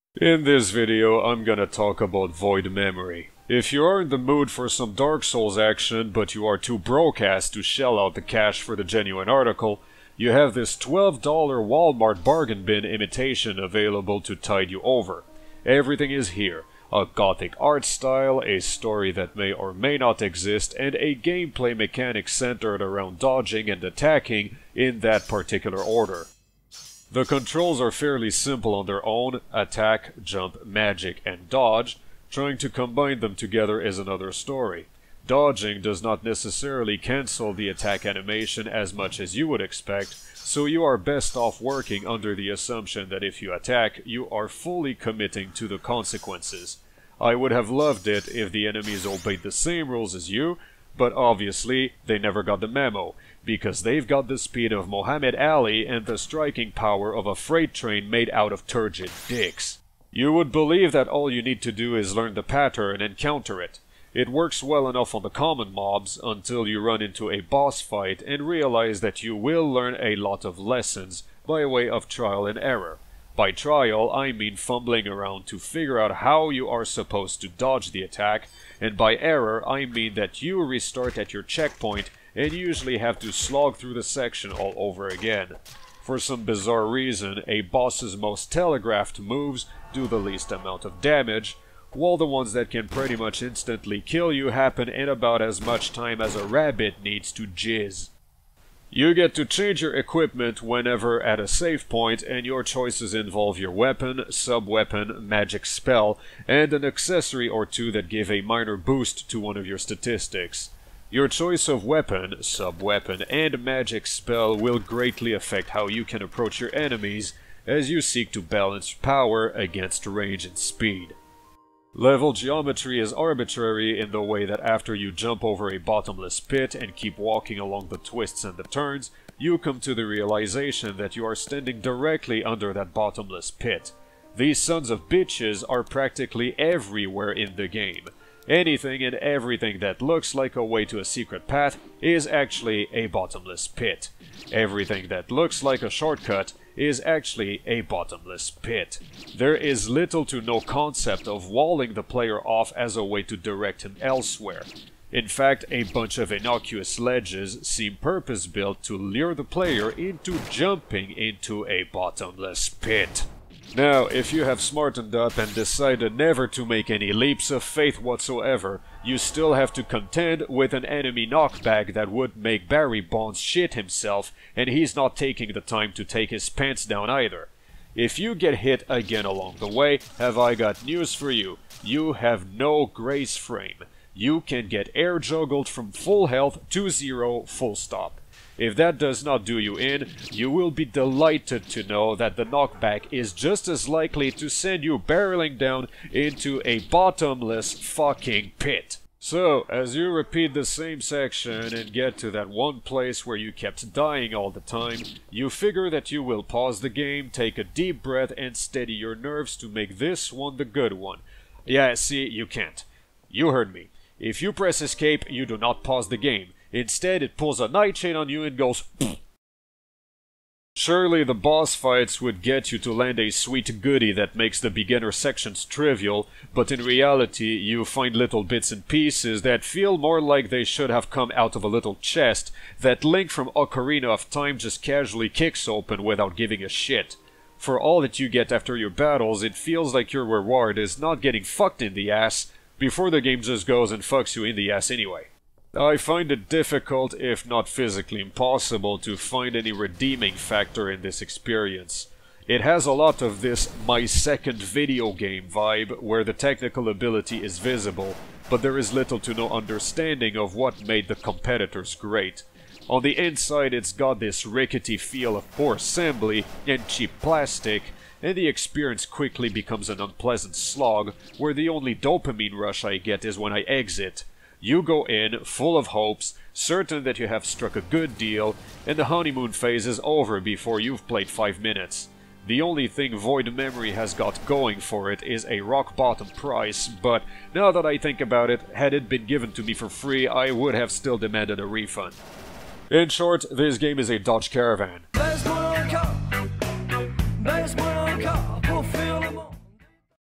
In this video, I'm gonna talk about Void Memory. If you are in the mood for some Dark Souls action, but you are too broke-ass to shell out the cash for the genuine article, you have this $12 Walmart bargain bin imitation available to tide you over. Everything is here. A gothic art style, a story that may or may not exist, and a gameplay mechanic centered around dodging and attacking in that particular order. The controls are fairly simple on their own: attack, jump, magic, and dodge. Trying to combine them together is another story. Dodging does not necessarily cancel the attack animation as much as you would expect, so you are best off working under the assumption that if you attack, you are fully committing to the consequences. I would have loved it if the enemies obeyed the same rules as you, but obviously they never got the memo, because they've got the speed of Muhammad Ali and the striking power of a freight train made out of turgid dicks. You would believe that all you need to do is learn the pattern and counter it. It works well enough on the common mobs until you run into a boss fight and realize that you will learn a lot of lessons by way of trial and error. By trial, I mean fumbling around to figure out how you are supposed to dodge the attack, and by error, I mean that you restart at your checkpoint and usually have to slog through the section all over again. For some bizarre reason, a boss's most telegraphed moves do the least amount of damage, while the ones that can pretty much instantly kill you happen in about as much time as a rabbit needs to jizz. You get to change your equipment whenever at a save point, and your choices involve your weapon, sub-weapon, magic spell, and an accessory or two that give a minor boost to one of your statistics. Your choice of weapon, sub-weapon, and magic spell will greatly affect how you can approach your enemies as you seek to balance power against range and speed. Level geometry is arbitrary in the way that after you jump over a bottomless pit and keep walking along the twists and the turns, you come to the realization that you are standing directly under that bottomless pit. These sons of bitches are practically everywhere in the game. Anything and everything that looks like a way to a secret path is actually a bottomless pit. Everything that looks like a shortcut is actually a bottomless pit. There is little to no concept of walling the player off as a way to direct him elsewhere. In fact, a bunch of innocuous ledges seem purpose-built to lure the player into jumping into a bottomless pit. Now, if you have smartened up and decided never to make any leaps of faith whatsoever, you still have to contend with an enemy knockback that would make Barry Bonds shit himself, and he's not taking the time to take his pants down either. If you get hit again along the way, have I got news for you. You have no grace frame. You can get air juggled from full health to zero, full stop. If that does not do you in, you will be delighted to know that the knockback is just as likely to send you barreling down into a bottomless fucking pit. So, as you repeat the same section and get to that one place where you kept dying all the time, you figure that you will pause the game, take a deep breath, and steady your nerves to make this one the good one. Yeah, see, you can't. You heard me. If you press escape, you do not pause the game. Instead, it pulls a nightchain on you and goes pfft. Surely the boss fights would get you to land a sweet goodie that makes the beginner sections trivial, but in reality you find little bits and pieces that feel more like they should have come out of a little chest that Link from Ocarina of Time just casually kicks open without giving a shit. For all that you get after your battles, it feels like your reward is not getting fucked in the ass before the game just goes and fucks you in the ass anyway. I find it difficult, if not physically impossible, to find any redeeming factor in this experience. It has a lot of this my second video game vibe, where the technical ability is visible, but there is little to no understanding of what made the competitors great. On the inside, it's got this rickety feel of poor assembly and cheap plastic, and the experience quickly becomes an unpleasant slog, where the only dopamine rush I get is when I exit. You go in, full of hopes, certain that you have struck a good deal, and the honeymoon phase is over before you've played 5 minutes. The only thing Void Memory has got going for it is a rock-bottom price, but now that I think about it, had it been given to me for free, I would have still demanded a refund. In short, this game is a Dodge Caravan.